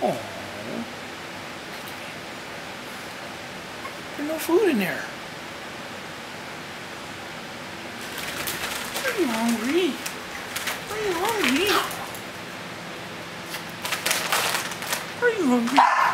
Oh. There's no food in there. Are you hungry? Are you hungry? Are you hungry?